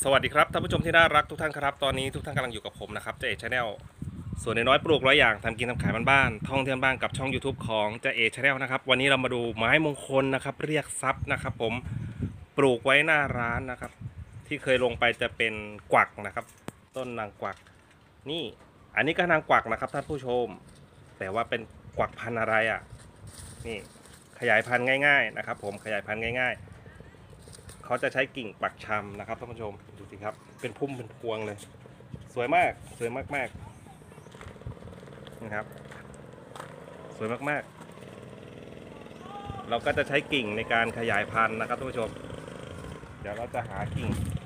สวัสดีครับท่านผู้ชมที่น่ารักทุกท่านครับตอนนี้ทุกท่านกำลังอยู่กับผมนะครับเจเอชาแนลส่วนน้อยปลูกร้อยอย่างทำกินทำขายบ้านๆท่องเที่ยวบ้านกับช่อง YouTube ของเจเอชาแนลนะครับวันนี้เรามาดูไม้มงคลนะครับเรียกทรัพย์นะครับผมปลูกไว้หน้าร้านนะครับที่เคยลงไปจะเป็นกวักนะครับต้นนางกวักนี่อันนี้ก็นางกวักนะครับท่านผู้ชมแต่ว่าเป็นกวักพันธุ์อะไรอ่ะนี่ขยายพันธุ์ง่ายๆนะครับผมขยายพันธุ์ง่ายๆเขาจะใช้กิ่งปักชำนะครับท่านผู้ชมดูสิครับเป็นพุ่มเป็นพวงเลยสวยมากสวยมากๆนะครับสวยมากๆเราก็จะใช้กิ่งในการขยายพันธุ์นะครับท่านผู้ชมเดี๋ยวเราจะหากิ่ง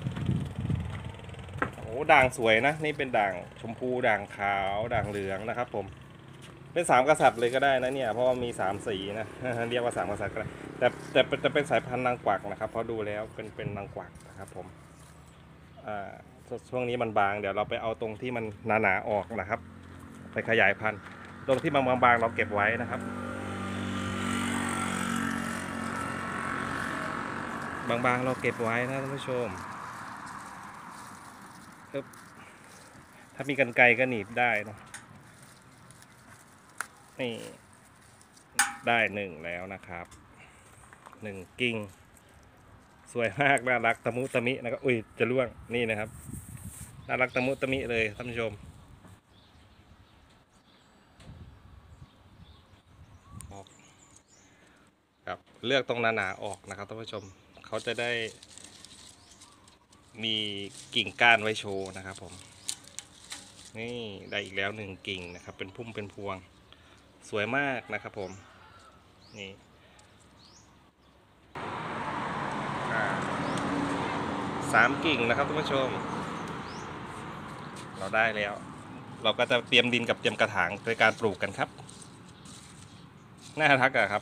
โอ้ด่างสวยนะนี่เป็นด่างชมพูด่างขาวด่างเหลืองนะครับผมเป็นสามกษัตริย์เลยก็ได้นะเนี่ยเพราะว่ามี3 สีนะ เรียกว่า3 กษัตริย์ก็ได้แต่จะเป็นสายพันธุ์นางกวักนะครับเพราะดูแล้วเป็นนางกวักนะครับผมช่วงนี้มันบางเดี๋ยวเราไปเอาตรงที่มันหนาๆออกนะครับไปขยายพันธุ์ตรงที่มันบางๆเราเก็บไว้นะครับบางๆเราเก็บไว้นะท่านผู้ชมถ้ามีกรรไกรก็หนีบได้นะนี่ได้1แล้วนะครับ1กิ่งสวยมากน่ารักตะมุตะมินะครับอุ้ยจะร่วงนี่นะครับน่ารักตะมุตะมิเลยท่านผู้ชมครับเลือกตรงหนาๆออกนะครับท่านผู้ชมเขาจะได้มีกิ่งก้านไว้โชว์นะครับผมนี่ได้อีกแล้ว1กิ่งนะครับเป็นพุ่มเป็นพวงสวยมากนะครับผมนี่3 กิ่งนะครับท่านผู้ชมเราได้แล้วเราก็จะเตรียมดินกับเตรียมกระถางในการปลูกกันครับน่ารักอะครับ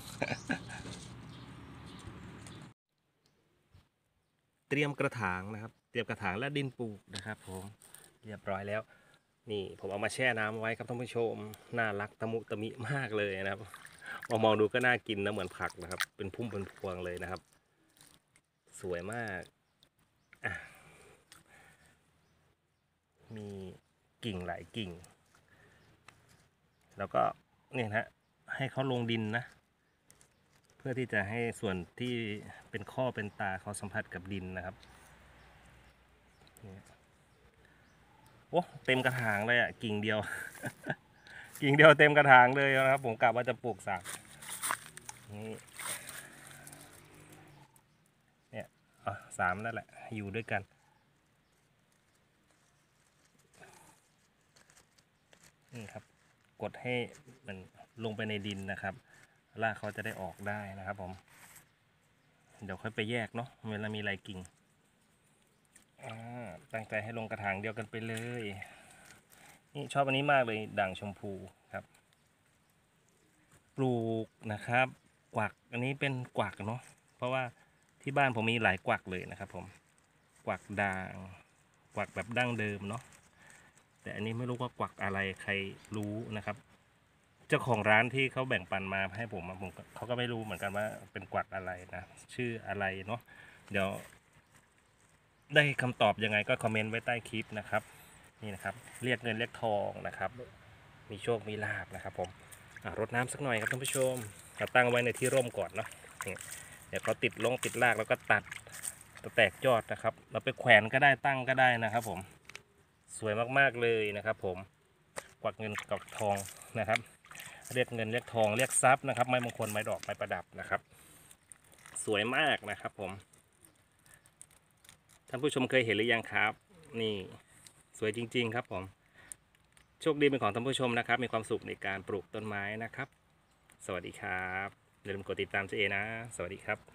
เตรียมกระถางนะครับเตรียมกระถางและดินปลูกนะครับผมเรียบร้อยแล้วนี่ผมเอามาแช่น้ำไว้ครับท่านผู้ชมน่ารักตะมุตะมิมากเลยนะครับมองดูก็น่ากินนะเหมือนผักนะครับเป็นพุ่มเป็นพวงเลยนะครับสวยมากมีกิ่งหลายกิ่งแล้วก็เนี่ยฮะให้เขาลงดินนะเพื่อที่จะให้ส่วนที่เป็นข้อเป็นตาเขาสัมผัสกับดินนะครับโอ้เต็มกระถางเลยอ่ะกิ่งเดียว กิ่งเดียวเต็มกระถางเลยนะครับผมกะว่าจะปลูกสักนี่เนี่ย3นั่นแหละอยู่ด้วยกันนี่ครับกดให้มันลงไปในดินนะครับรากเขาจะได้ออกได้นะครับผมเดี๋ยวค่อยไปแยกเนาะเวลามีลายกิ่งตั้งใจให้ลงกระถางเดียวกันไปเลยนี่ชอบอันนี้มากเลยด่างชมพูครับปลูกนะครับกวักอันนี้เป็นกวักเนาะเพราะว่าที่บ้านผมมีหลายกวักเลยนะครับผมกวักด่างกวักแบบดั้งเดิมเนาะแต่อันนี้ไม่รู้ว่ากวักอะไรใครรู้นะครับเจ้าของร้านที่เขาแบ่งปันมาให้ผมเขาก็ไม่รู้เหมือนกันว่าเป็นกวักอะไรนะชื่ออะไรเนาะเดี๋ยวได้คำตอบยังไงก็คอมเมนต์ไว้ใต้คลิปนะครับนี่นะครับเรียกเงินเรียกทองนะครับมีโชคมีลาภนะครับผมรดน้ำสักหน่อยครับท่านผู้ชมเราตั้งไว้ในที่ร่มก่อนเนาะเดี๋ยวเขาติดรากแล้วก็ตัดแตกยอดนะครับเราไปแขวนก็ได้ตั้งก็ได้นะครับผมสวยมากๆเลยนะครับผมกวักเงินกับทองนะครับเรียกเงินเรียกทองเรียกทรัพย์นะครับไม้มงคลไม้ดอกไม้ประดับนะครับสวยมากนะครับผมท่านผู้ชมเคยเห็นหรือยังครับนี่สวยจริงๆครับผมโชคดีเป็นของท่านผู้ชมนะครับมีความสุขในการปลูกต้นไม้นะครับสวัสดีครับอย่าลืมกดติดตามเจเอนะสวัสดีครับ